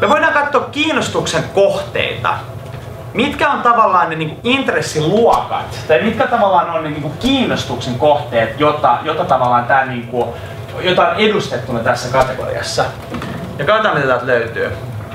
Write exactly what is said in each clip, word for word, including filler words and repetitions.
Me voidaan katsoa kiinnostuksen kohteita. Mitkä on tavallaan ne niinku intressiluokat, tai mitkä tavallaan on ne niinku kiinnostuksen kohteet, jota, jota tavallaan tää niinku, jota on edustettuna tässä kategoriassa. Ja katsotaan mitä täältä löytyy.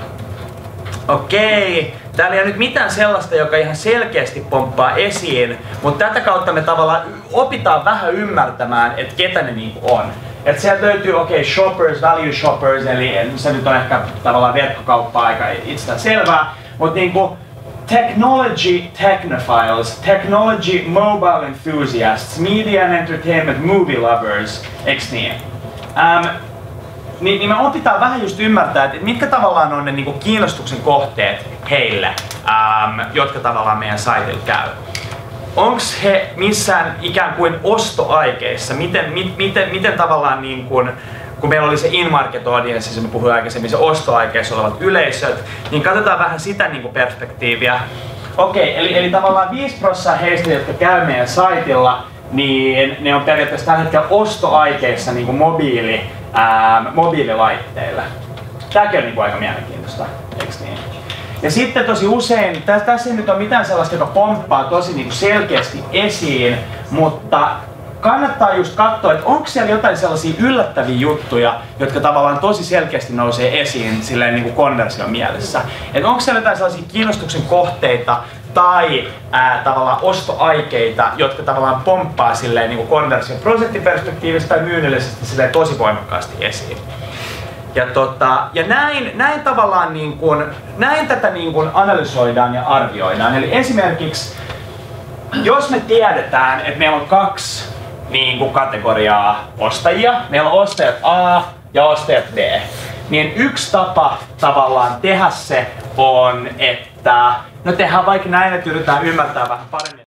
Okei, täällä ei ole nyt mitään sellaista, joka ihan selkeästi pomppaa esiin, mutta tätä kautta me tavallaan opitaan vähän ymmärtämään, että ketä ne niinku on. Et sieltä löytyy, okei, okay, shoppers, value shoppers, eli se nyt on ehkä tavallaan verkkokauppa aika itsestään selvää, mutta niinku technology technophiles, technology mobile enthusiasts, media and entertainment movie lovers, eiks niin? Um, niin, niin me opitaan vähän just ymmärtää, että mitkä tavallaan on ne niinku kiinnostuksen kohteet heille, um, jotka tavallaan meidän saitilla käy. Onks he missään ikään kuin ostoaikeissa? Miten, mit, miten, miten tavallaan niin kun, kun meillä oli se in-market audience, se me puhuin aikaisemmin, se ostoaikeissa olevat yleisöt, niin katsotaan vähän sitä niin kuin perspektiiviä. Okei, eli, eli tavallaan viisi prosenttia heistä, jotka käy meidän saitilla, niin ne on periaatteessa tällä hetkellä ostoaikeissa niin kuin mobiili, ää, mobiililaitteilla. Tämäkin on niin kuin aika mielenkiintoista, eikö niin? Ja sitten tosi usein, tässä, tässä ei nyt ole mitään sellaista, joka pomppaa tosi niin kuin selkeästi esiin, mutta kannattaa just katsoa, että onko siellä jotain sellaisia yllättäviä juttuja, jotka tavallaan tosi selkeästi nousee esiin silleen niin kuin konversion mielessä. Että onko siellä jotain sellaisia kiinnostuksen kohteita tai ää, tavallaan ostoaikeita, jotka tavallaan pomppaa silleen niin kuin konversion prosenttiperspektiivistä tai myynnillisesti silleen tosi voimakkaasti esiin. Ja, tota, ja näin, näin tavallaan niin kuin, näin tätä niin kuin analysoidaan ja arvioidaan. Eli esimerkiksi, jos me tiedetään, että meillä on kaksi niin kuin kategoriaa ostajia, meillä on ostajat A ja ostajat B, niin yksi tapa tavallaan tehdä se on, että no tehdään vaikka näin, että yritetään ymmärtää vähän paremmin.